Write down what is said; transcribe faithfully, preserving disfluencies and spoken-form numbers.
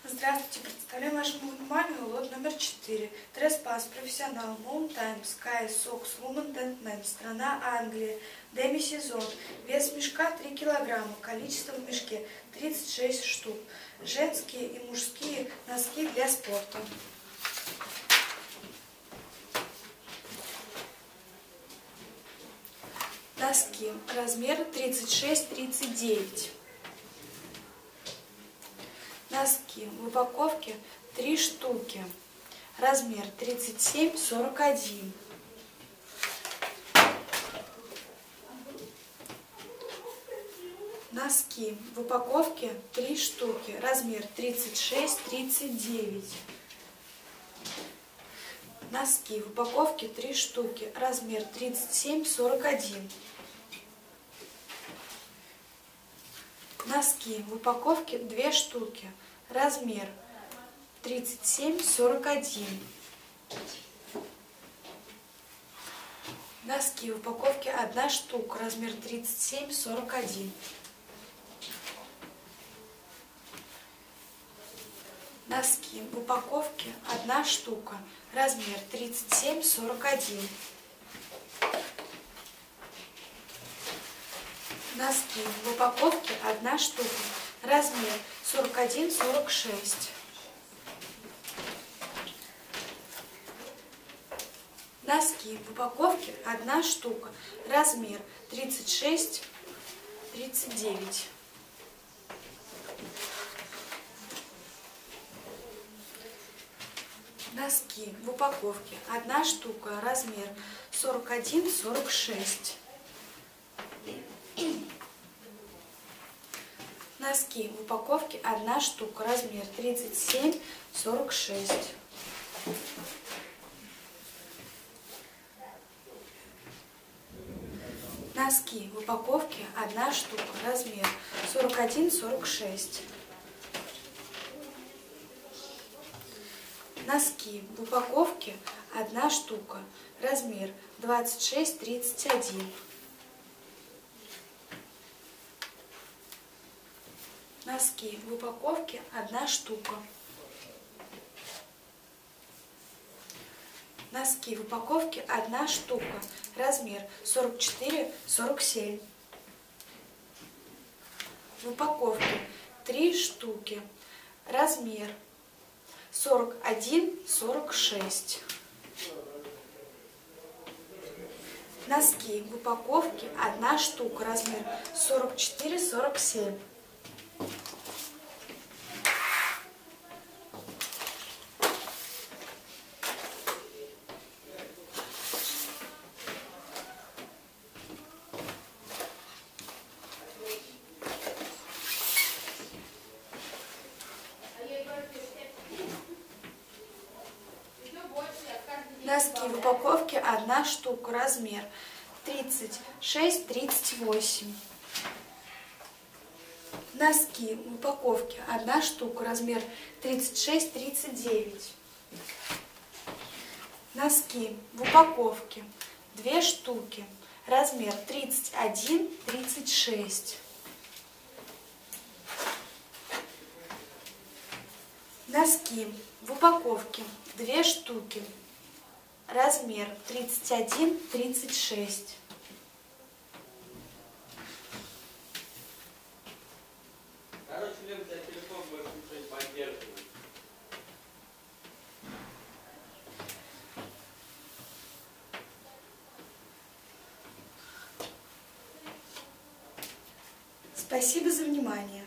Здравствуйте, представляем вашему вниманию лот номер четыре. Треспас, профессионал, Mountain, Sky, Socks, Woman and Man, страна Англия, деми-сезон, вес мешка три килограмма, количество в мешке тридцать шесть штук, женские и мужские носки для спорта. Носки, размер тридцать шесть тридцать девять. Носки в упаковке три штуки, размер тридцать семь сорок один. Носки в упаковке три штуки, размер тридцать шесть тридцать девять. Носки в упаковке три штуки, размер тридцать семь сорок один. Носки в упаковке две штуки, размер тридцать семь сорок один. Носки в упаковке одна штука, размер тридцать семь сорок один. Носки в упаковке одна штука, размер тридцать семь сорок один. Носки в упаковке одна штука, размер сорок один сорок шесть. Носки в упаковке одна штука, размер тридцать шесть тридцать девять. Носки в упаковке одна штука, размер сорок один сорок шесть. Носки в упаковке одна штука, размер тридцать семь сорок шесть. Носки в упаковке одна штука, размер сорок один сорок шесть. Носки в упаковке одна штука, размер двадцать шесть тридцать один. Носки в упаковке одна штука. Носки в упаковке одна штука, размер сорок четыре сорок семь. В упаковке три штуки, размер сорок один сорок шесть. Носки в упаковке одна штука, размер сорок четыре сорок семь. Носки в упаковке одна штука, размер тридцать шесть тридцать восемь. Носки в упаковке одна штука, размер тридцать шесть тридцать девять. Носки в упаковке две штуки, размер тридцать один тридцать шесть. Носки в упаковке две штуки, размер тридцать один тридцать шесть. Короче, Лен, тебя телефон будет включать поддержку. Спасибо за внимание.